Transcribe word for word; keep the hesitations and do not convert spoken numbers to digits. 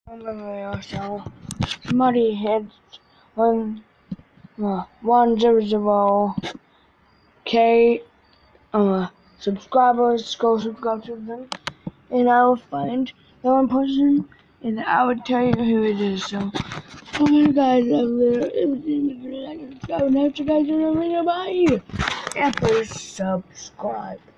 So somebody hit one uh, one zero zero k uh subscribers. Go subscribe to them, and I will find the one person, and I would tell you who it is. So, okay, guys, I'm there. Subscribe and have to guys in the video. Bye. And please subscribe.